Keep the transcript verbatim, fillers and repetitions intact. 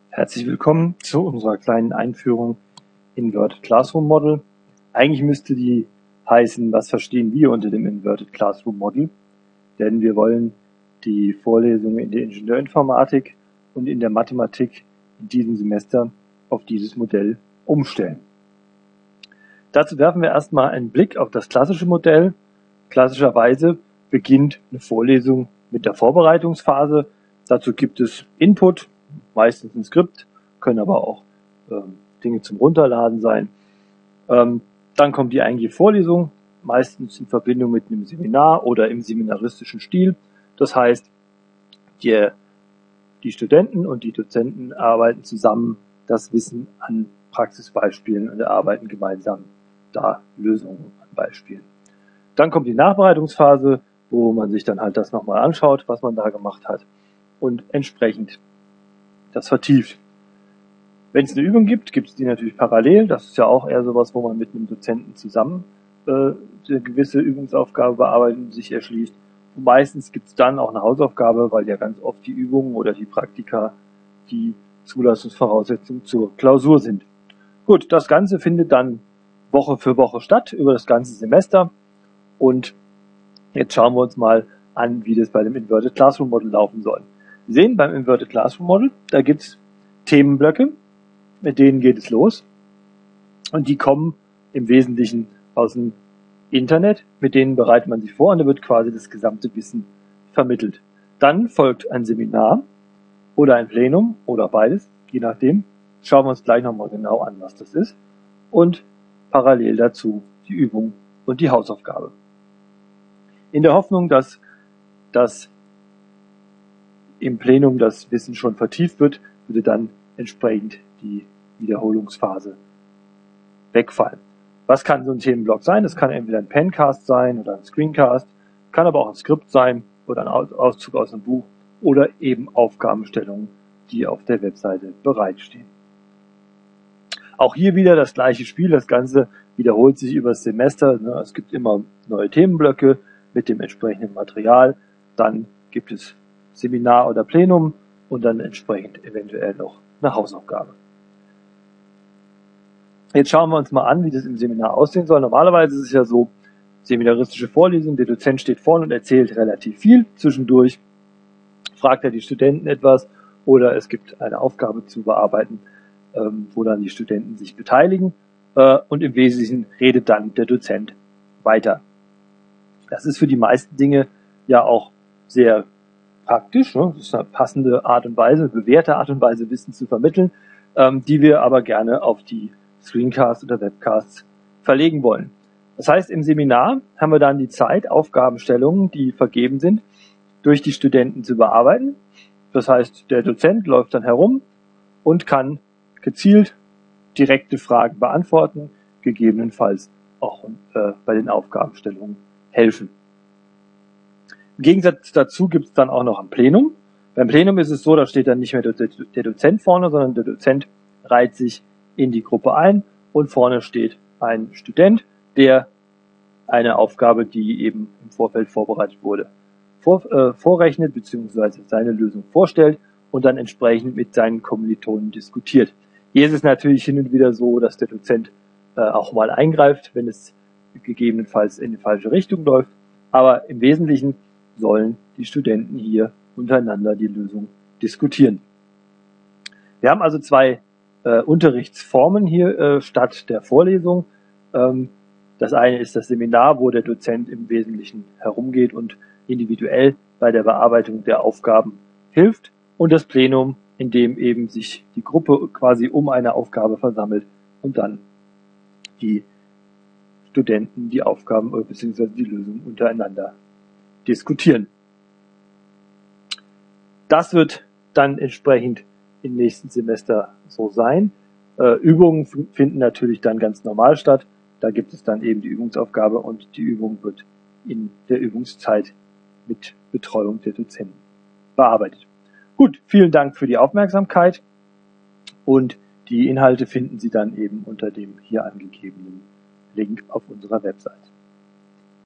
Herzlich willkommen zu unserer kleinen Einführung Inverted Classroom Model. Eigentlich müsste die heißen, was verstehen wir unter dem Inverted Classroom Model? Denn wir wollen die Vorlesungen in der Ingenieurinformatik und in der Mathematik in diesem Semester auf dieses Modell umstellen. Dazu werfen wir erstmal einen Blick auf das klassische Modell. Klassischerweise beginnt eine Vorlesung mit der Vorbereitungsphase. Dazu gibt es Input, meistens ein Skript, können aber auch ähm, Dinge zum Runterladen sein. Ähm, dann kommt die eigentliche Vorlesung, meistens in Verbindung mit einem Seminar oder im seminaristischen Stil. Das heißt, die, die Studenten und die Dozenten arbeiten zusammen das Wissen an Praxisbeispielen und erarbeiten gemeinsam da Lösungen an Beispielen. Dann kommt die Nachbereitungsphase, wo man sich dann halt das nochmal anschaut, was man da gemacht hat und entsprechend das vertieft. Wenn es eine Übung gibt, gibt es die natürlich parallel. Das ist ja auch eher sowas, wo man mit einem Dozenten zusammen äh, eine gewisse Übungsaufgabe bearbeitet und sich erschließt. Und meistens gibt es dann auch eine Hausaufgabe, weil ja ganz oft die Übungen oder die Praktika die Zulassungsvoraussetzungen zur Klausur sind. Gut, das Ganze findet dann Woche für Woche statt, über das ganze Semester. Und jetzt schauen wir uns mal an, wie das bei dem Inverted Classroom Model laufen soll. Sie sehen, beim Inverted Classroom Model, da gibt es Themenblöcke, mit denen geht es los. Und die kommen im Wesentlichen aus dem Internet, mit denen bereitet man sich vor und da wird quasi das gesamte Wissen vermittelt. Dann folgt ein Seminar oder ein Plenum oder beides, je nachdem. Schauen wir uns gleich nochmal genau an, was das ist. Und parallel dazu die Übung und die Hausaufgabe. In der Hoffnung, dass das im Plenum das Wissen schon vertieft wird, würde dann entsprechend die Wiederholungsphase wegfallen. Was kann so ein Themenblock sein? Das kann entweder ein Pencast sein oder ein Screencast, kann aber auch ein Skript sein oder ein Auszug aus einem Buch oder eben Aufgabenstellungen, die auf der Webseite bereitstehen. Auch hier wieder das gleiche Spiel, das Ganze wiederholt sich über das Semester. Es gibt immer neue Themenblöcke mit dem entsprechenden Material, dann gibt es Seminar oder Plenum und dann entsprechend eventuell noch eine Hausaufgabe. Jetzt schauen wir uns mal an, wie das im Seminar aussehen soll. Normalerweise ist es ja so, seminaristische Vorlesung, der Dozent steht vorne und erzählt relativ viel. Zwischendurch fragt er die Studenten etwas oder es gibt eine Aufgabe zu bearbeiten, wo dann die Studenten sich beteiligen und im Wesentlichen redet dann der Dozent weiter. Das ist für die meisten Dinge ja auch sehr praktisch. Das ist eine passende Art und Weise, eine bewährte Art und Weise, Wissen zu vermitteln, die wir aber gerne auf die Screencasts oder Webcasts verlegen wollen. Das heißt, im Seminar haben wir dann die Zeit, Aufgabenstellungen, die vergeben sind, durch die Studenten zu bearbeiten. Das heißt, der Dozent läuft dann herum und kann gezielt direkte Fragen beantworten, gegebenenfalls auch äh, bei den Aufgabenstellungen helfen. Im Gegensatz dazu gibt es dann auch noch ein Plenum. Beim Plenum ist es so, da steht dann nicht mehr der Dozent vorne, sondern der Dozent reiht sich in die Gruppe ein und vorne steht ein Student, der eine Aufgabe, die eben im Vorfeld vorbereitet wurde, vor, äh, vorrechnet bzw. seine Lösung vorstellt und dann entsprechend mit seinen Kommilitonen diskutiert. Hier ist es natürlich hin und wieder so, dass der Dozent äh, auch mal eingreift, wenn es gegebenenfalls in die falsche Richtung läuft. Aber im Wesentlichen sollen die Studenten hier untereinander die Lösung diskutieren. Wir haben also zwei äh, Unterrichtsformen hier äh, statt der Vorlesung. Ähm, das eine ist das Seminar, wo der Dozent im Wesentlichen herumgeht und individuell bei der Bearbeitung der Aufgaben hilft. Und das Plenum, in dem eben sich die Gruppe quasi um eine Aufgabe versammelt und dann die Studenten die Aufgaben bzw. die Lösung untereinander diskutieren. Das wird dann entsprechend im nächsten Semester so sein. Äh, Übungen finden natürlich dann ganz normal statt. Da gibt es dann eben die Übungsaufgabe und die Übung wird in der Übungszeit mit Betreuung der Dozenten bearbeitet. Gut, vielen Dank für die Aufmerksamkeit und die Inhalte finden Sie dann eben unter dem hier angegebenen Link auf unserer Website.